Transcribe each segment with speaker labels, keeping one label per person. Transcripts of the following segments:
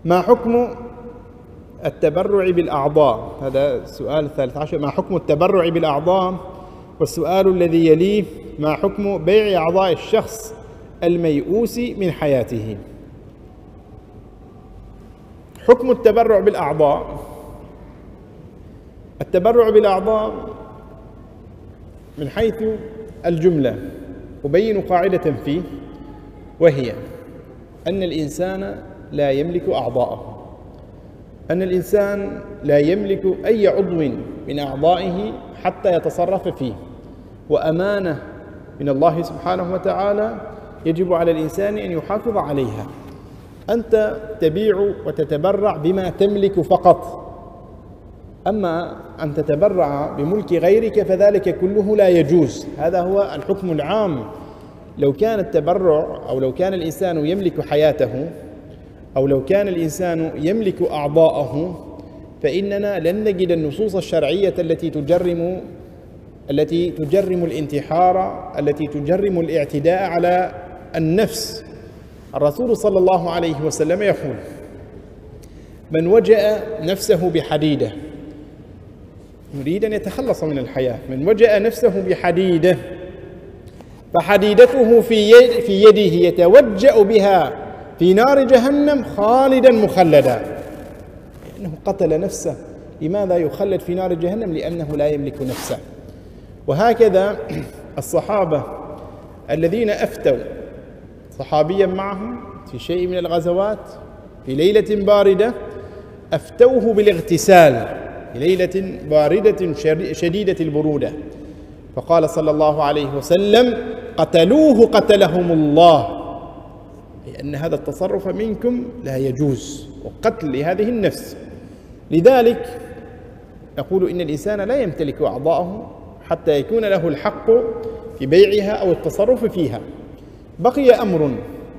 Speaker 1: ما حكم التبرع بالأعضاء؟ هذا السؤال 13. ما حكم التبرع بالأعضاء؟ والسؤال الذي يليه: ما حكم بيع أعضاء الشخص الميؤوس من حياته؟ حكم التبرع بالأعضاء: التبرع بالأعضاء من حيث الجملة أبين قاعدة فيه، وهي أن الإنسان لا يملك أعضاءه، أن الإنسان لا يملك أي عضو من أعضائه حتى يتصرف فيه، وأمانة من الله سبحانه وتعالى يجب على الإنسان أن يحافظ عليها. أنت تبيع وتتبرع بما تملك فقط، أما أن تتبرع بملك غيرك فذلك كله لا يجوز. هذا هو الحكم العام. لو كان التبرع، أو لو كان الإنسان يملك حياته، أو لو كان الإنسان يملك أعضاءه، فإننا لن نجد النصوص الشرعية التي تجرم الانتحار، التي تجرم الاعتداء على النفس. الرسول صلى الله عليه وسلم يقول: من وجأ نفسه بحديدة، يريد أن يتخلص من الحياة، من وجأ نفسه بحديدة فحديدته في يده يتوجأ بها في نار جهنم خالدا مخلدا، لأنه قتل نفسه. لماذا يخلد في نار جهنم؟ لأنه لا يملك نفسه. وهكذا الصحابة الذين أفتوا صحابيا معهم في شيء من الغزوات في ليلة باردة، أفتوه بالاغتسال في ليلة باردة شديدة البرودة، فقال صلى الله عليه وسلم: قتلوه قتلهم الله، لأن هذا التصرف منكم لا يجوز، وقتل لهذه النفس. لذلك نقول إن الإنسان لا يمتلك أعضاءه حتى يكون له الحق في بيعها أو التصرف فيها. بقي أمر،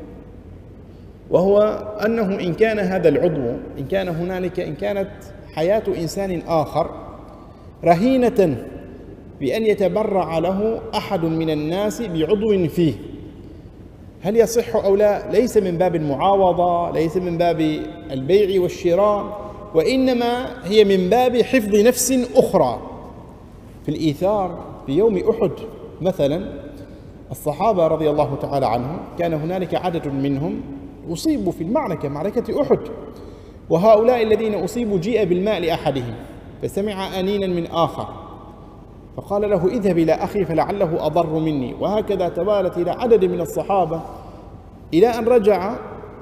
Speaker 1: وهو أنه إن كان هذا العضو، إن كانت حياة إنسان آخر رهينة بأن يتبرع له أحد من الناس بعضو فيه، هل يصح أو لا؟ ليس من باب المعاوضة، ليس من باب البيع والشراء، وإنما هي من باب حفظ نفس أخرى. في الإيثار في يوم أحد مثلا، الصحابة رضي الله تعالى عنهم كان هنالك عدد منهم أصيبوا في المعركة، معركة أحد، وهؤلاء الذين أصيبوا جيء بالماء لأحدهم فسمع أنينا من آخر فقال له: اذهب إلى أخي فلعله أضر مني. وهكذا توالت إلى عدد من الصحابة، إلى أن رجع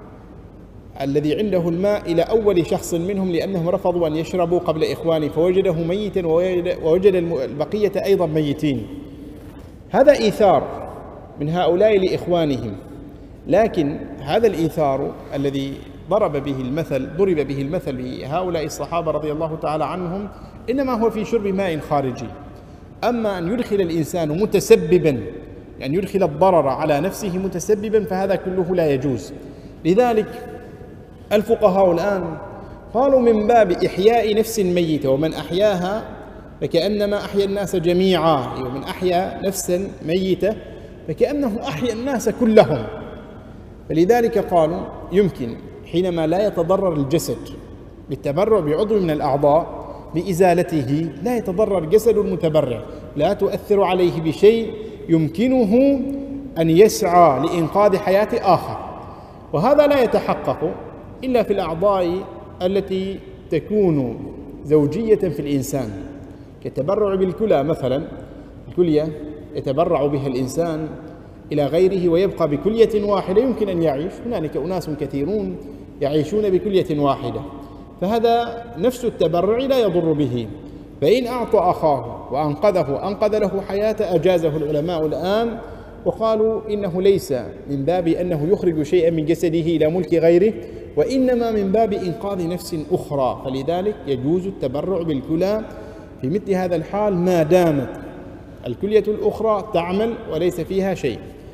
Speaker 1: الذي عنده الماء إلى أول شخص منهم، لأنهم رفضوا أن يشربوا قبل إخوانه، فوجده ميتا ووجد البقية أيضا ميتين. هذا إيثار من هؤلاء لإخوانهم، لكن هذا الإيثار الذي ضرب به المثل بهؤلاء الصحابة رضي الله تعالى عنهم إنما هو في شرب ماء خارجي. أما أن يدخل الإنسان متسببا، يعني يدخل الضرر على نفسه متسببا، فهذا كله لا يجوز. لذلك الفقهاء الآن قالوا من باب إحياء نفس ميتة، ومن أحياها فكأنما أحيا الناس جميعا، ومن أحيا نفسا ميتة فكأنه أحيا الناس كلهم. فلذلك قالوا يمكن حينما لا يتضرر الجسد بالتبرع بعضو من الأعضاء بإزالته، لا يتضرر جسد المتبرع، لا تؤثر عليه بشيء يمكنه أن يسعى لإنقاذ حياة آخر. وهذا لا يتحقق إلا في الأعضاء التي تكون زوجية في الإنسان، كالتبرع بالكلى مثلا. الكلية يتبرع بها الإنسان إلى غيره ويبقى بكلية واحدة، يمكن أن يعيش. هنالك أناس كثيرون يعيشون بكلية واحدة، فهذا نفس التبرع لا يضر به. فإن أعطى أخاه وأنقذه، أنقذ له حياة، أجازه العلماء الآن وقالوا إنه ليس من باب أنه يخرج شيئا من جسده إلى ملك غيره، وإنما من باب إنقاذ نفس أخرى. فلذلك يجوز التبرع بالكلى في مثل هذا الحال ما دامت الكلية الأخرى تعمل وليس فيها شيء.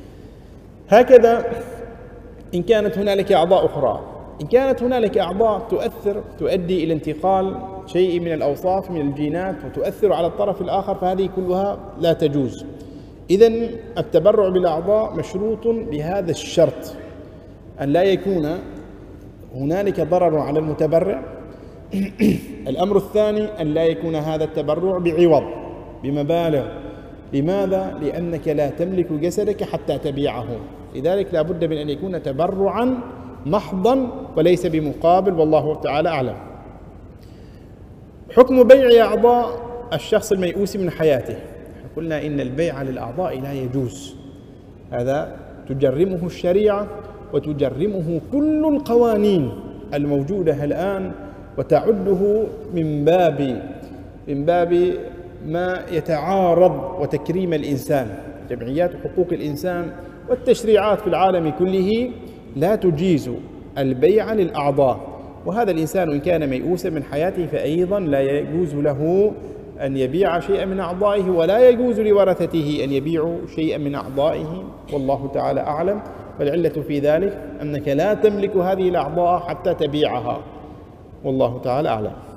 Speaker 1: هكذا إن كانت هنالك أعضاء أخرى، إن كانت هنالك أعضاء تؤدي إلى انتقال شيء من الأوصاف من الجينات وتؤثر على الطرف الآخر، فهذه كلها لا تجوز. إذن التبرع بالأعضاء مشروط بهذا الشرط، أن لا يكون هنالك ضرر على المتبرع. الأمر الثاني أن لا يكون هذا التبرع بعوض بمبالغ. لماذا؟ لأنك لا تملك جسدك حتى تبيعه، لذلك لا بد من أن يكون تبرعا محضا وليس بمقابل، والله تعالى أعلم. حكم بيع أعضاء الشخص الميؤوس من حياته. قلنا إن البيع للأعضاء لا يجوز، هذا تجرمه الشريعة وتجرمه كل القوانين الموجودة الآن، وتعده من باب ما يتعارض وتكريم الإنسان. جمعيات حقوق الإنسان والتشريعات في العالم كله لا تجيز البيع للأعضاء، وهذا الإنسان إن كان ميؤوسا من حياته فأيضا لا يجوز له أن يبيع شيئا من أعضائه، ولا يجوز لورثته أن يبيعوا شيئا من أعضائه، والله تعالى أعلم. والعلة في ذلك أنك لا تملك هذه الأعضاء حتى تبيعها، والله تعالى أعلم.